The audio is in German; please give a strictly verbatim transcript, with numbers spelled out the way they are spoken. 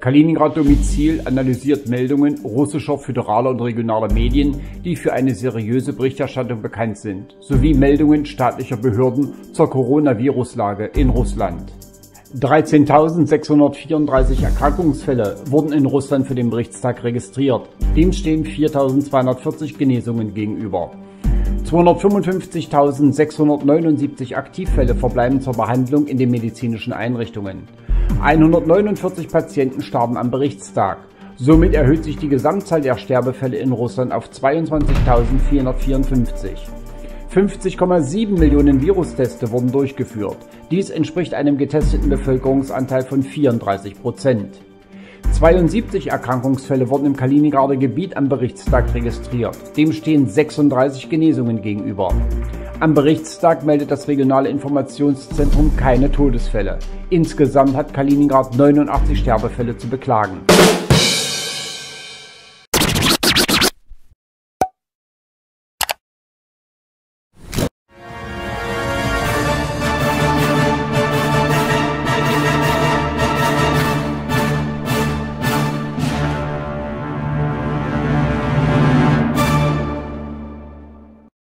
Kaliningrad-Domizil analysiert Meldungen russischer föderaler und regionaler Medien, die für eine seriöse Berichterstattung bekannt sind, sowie Meldungen staatlicher Behörden zur Coronavirus-Lage in Russland. dreizehntausendsechshundertvierunddreißig Erkrankungsfälle wurden in Russland für den Berichtstag registriert. Dem stehen viertausendzweihundertvierzig Genesungen gegenüber. zweihundertfünfundfünfzigtausendsechshundertneunundsiebzig Aktivfälle verbleiben zur Behandlung in den medizinischen Einrichtungen. hundertneunundvierzig Patienten starben am Berichtstag. Somit erhöht sich die Gesamtzahl der Sterbefälle in Russland auf zweiundzwanzigtausendvierhundertvierundfünfzig. fünfzig Komma sieben Millionen Virusteste wurden durchgeführt. Dies entspricht einem getesteten Bevölkerungsanteil von vierunddreißig Prozent. zweiundsiebzig Erkrankungsfälle wurden im Kaliningrader Gebiet am Berichtstag registriert. Dem stehen sechsunddreißig Genesungen gegenüber. Am Berichtstag meldet das regionale Informationszentrum keine Todesfälle. Insgesamt hat Kaliningrad neunundachtzig Sterbefälle zu beklagen.